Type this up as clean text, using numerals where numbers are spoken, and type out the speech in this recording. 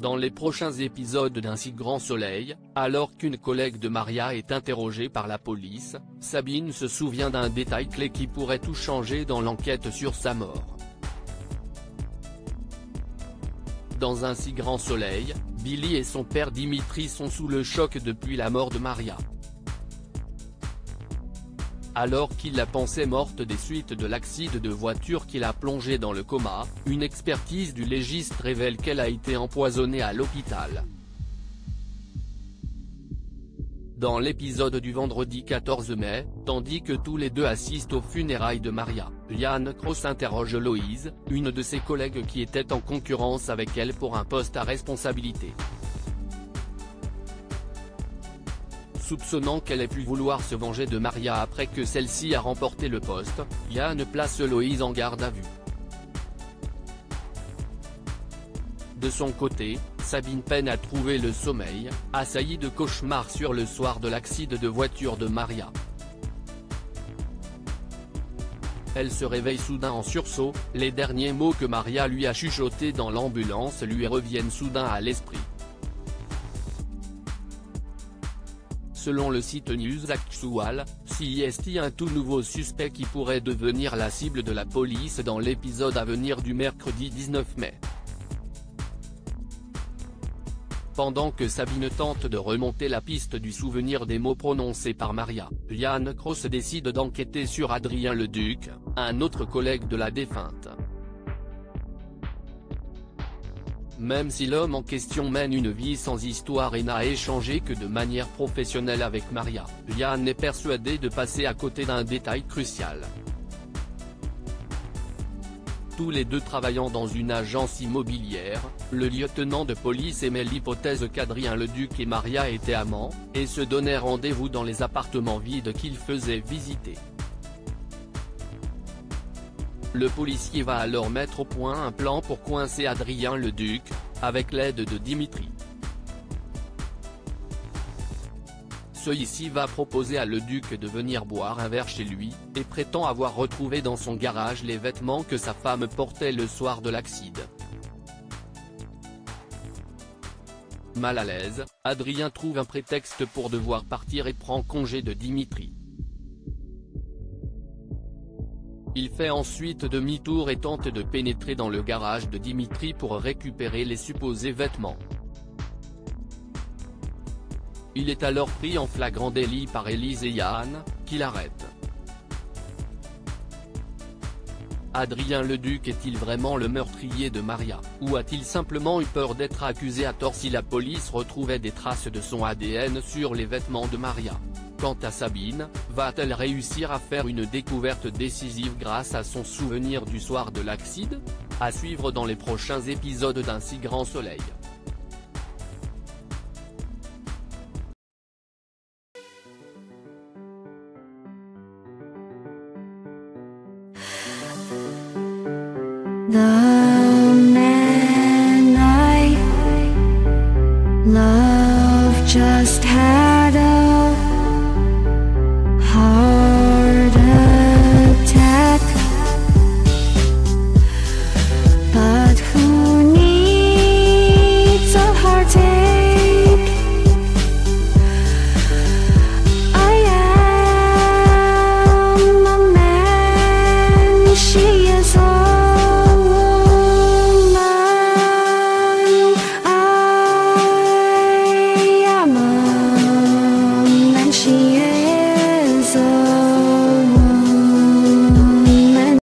Dans les prochains épisodes d'Un si grand soleil, alors qu'une collègue de Maria est interrogée par la police, Sabine se souvient d'un détail clé qui pourrait tout changer dans l'enquête sur sa mort. Dans Un si grand soleil, Billy et son père Dimitri sont sous le choc depuis la mort de Maria. Alors qu'il la pensait morte des suites de l'accident de voiture qui l'a plongée dans le coma, une expertise du légiste révèle qu'elle a été empoisonnée à l'hôpital. Dans l'épisode du vendredi 14 mai, tandis que tous les deux assistent aux funérailles de Maria, Liane Cross interroge Loïse, une de ses collègues qui était en concurrence avec elle pour un poste à responsabilité. Soupçonnant qu'elle ait pu vouloir se venger de Maria après que celle-ci a remporté le poste, Liane place Loïse en garde à vue. De son côté, Sabine peine à trouver le sommeil, assaillie de cauchemars sur le soir de l'accident de voiture de Maria. Elle se réveille soudain en sursaut, les derniers mots que Maria lui a chuchotés dans l'ambulance lui reviennent soudain à l'esprit. Selon le site News Actual, CIST un tout nouveau suspect qui pourrait devenir la cible de la police dans l'épisode à venir du mercredi 19 mai. Pendant que Sabine tente de remonter la piste du souvenir des mots prononcés par Maria, Liane Cross décide d'enquêter sur Adrien Leduc, un autre collègue de la défunte. Même si l'homme en question mène une vie sans histoire et n'a échangé que de manière professionnelle avec Maria, Liane est persuadée de passer à côté d'un détail crucial. Tous les deux travaillant dans une agence immobilière, le lieutenant de police émet l'hypothèse qu'Adrien Leduc et Maria étaient amants, et se donnaient rendez-vous dans les appartements vides qu'il faisait visiter. Le policier va alors mettre au point un plan pour coincer Adrien Leduc, avec l'aide de Dimitri. Celui-ci va proposer à Leduc de venir boire un verre chez lui, et prétend avoir retrouvé dans son garage les vêtements que sa femme portait le soir de l'accident. Mal à l'aise, Adrien trouve un prétexte pour devoir partir et prend congé de Dimitri. Il fait ensuite demi-tour et tente de pénétrer dans le garage de Dimitri pour récupérer les supposés vêtements. Il est alors pris en flagrant délit par Élise et Yann, qui l'arrêtent. Adrien Leduc est-il vraiment le meurtrier de Maria, ou a-t-il simplement eu peur d'être accusé à tort si la police retrouvait des traces de son ADN sur les vêtements de Maria? Quant à Sabine, va-t-elle réussir à faire une découverte décisive grâce à son souvenir du soir de l'accident? À suivre dans les prochains épisodes d'Un si grand soleil. 나